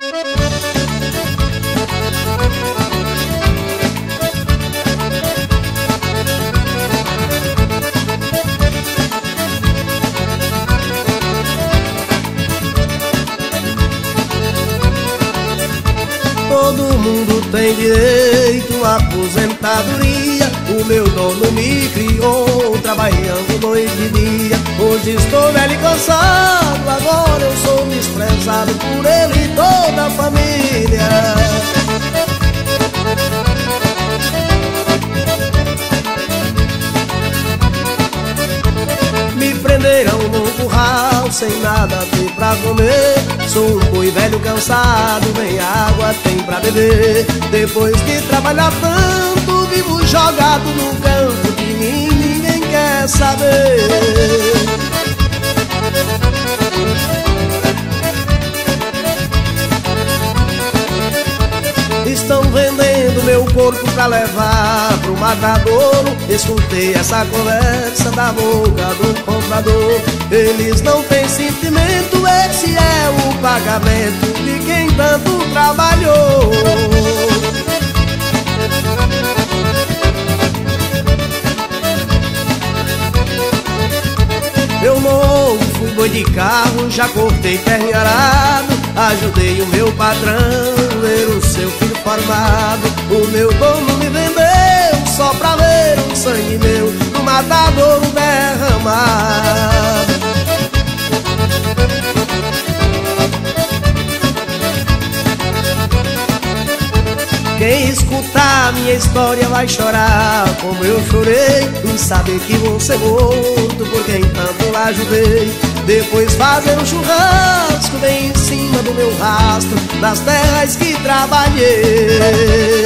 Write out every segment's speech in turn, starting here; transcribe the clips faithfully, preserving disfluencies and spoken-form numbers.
Todo mundo tem direito à aposentadoria. O meu dono me criou trabalhando noite e dia. Hoje estou velho e cansado, agora eu sou desprezado por ele e toda a família. Me prenderam no curral sem nada ter pra comer. Sou um boi velho cansado, nem água tem pra beber. Depois de trabalhar tanto, vivo jogado no campo. De mim ninguém quer saber. Estão vendendo meu corpo pra levar pro matadouro. Escutei essa conversa da boca do comprador. Eles não têm sentimento, esse é o pagamento de quem tanto trabalhou. Eu novo fui boi de carro, já cortei terra e arado. Ajudei o meu patrão ver o seu filho formado. O meu dono me vendeu só pra ver o sangue meu no matadouro derramado. Quem escutar a minha história vai chorar como eu chorei em saber que vou ser morto por quem tanto ajudei. Depois fazer um churrasco bem em cima do meu rastro, nas terras que trabalhei.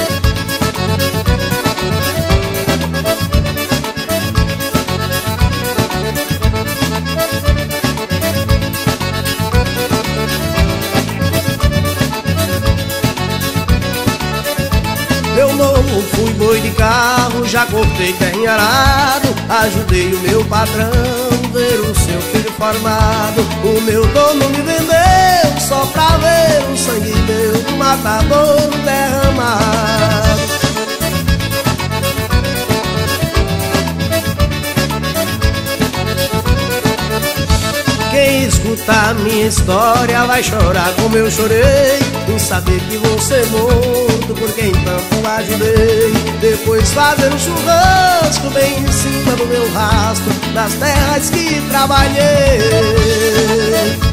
Eu novo fui boi de carro, já cortei terra em arado. Ajudei o meu patrão ver o seu filho formado. O meu dono me vendeu só pra ver o sangue meu no matadouro derramado. Quem escutar a minha história vai chorar como eu chorei em saber que vou ser morto por quem tanto ajudei. Depois fazer um churrasco bem em cima do meu rastro, nas terras que trabalhei.